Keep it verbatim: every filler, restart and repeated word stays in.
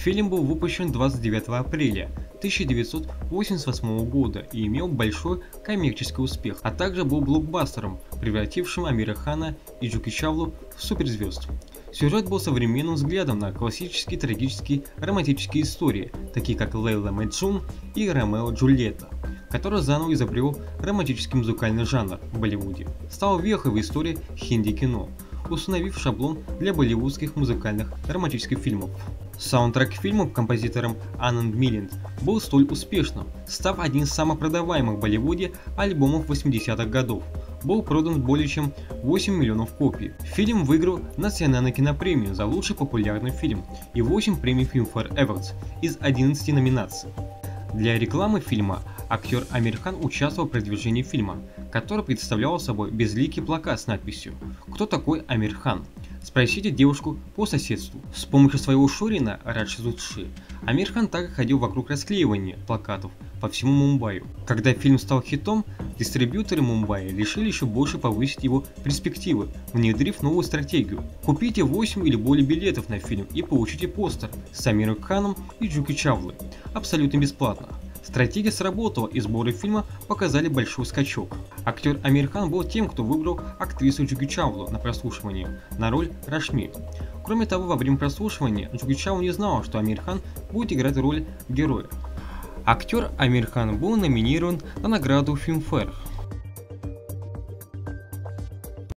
Фильм был выпущен двадцать девятого апреля тысяча девятьсот восемьдесят восьмого года и имел большой коммерческий успех, а также был блокбастером, превратившим Амира Хана и Джеки Чавлу в суперзвезд. Сюжет был современным взглядом на классические трагические романтические истории, такие как Лейла Мэджнун и Ромео и Джульетта, который заново изобрел романтический музыкальный жанр в Болливуде. Стал вехой в истории хинди-кино, установив шаблон для болливудских музыкальных романтических фильмов. Саундтрек фильма композитором Ананд Милинд был столь успешным, став одним из самых продаваемых в Болливуде альбомов восьмидесятых годов. Был продан более чем восемь миллионов копий. Фильм выиграл национальную кинопремию за лучший популярный фильм и восемь премий Filmfare Awards из одиннадцати номинаций. Для рекламы фильма актер Амир Хан участвовал в продвижении фильма, который представлял собой безликий плакат с надписью «Кто такой Амир Хан? Спросите девушку по соседству». С помощью своего шурина Раджи Амир Хан также ходил вокруг расклеивания плакатов по всему Мумбаи. Когда фильм стал хитом, дистрибьюторы Мумбаи решили еще больше повысить его перспективы, внедрив новую стратегию. Купите восемь или более билетов на фильм и получите постер с Амиром Ханом и Джеки Чавлой абсолютно бесплатно. Стратегия сработала, и сборы фильма показали большой скачок. Актер Амир Хан был тем, кто выбрал актрису Джеки Чавлу на прослушивание на роль Рашми. Кроме того, во время прослушивания Джеки Чавла не знала, что Амир Хан будет играть роль героя. Актер Амир Хан был номинирован на награду Filmfare.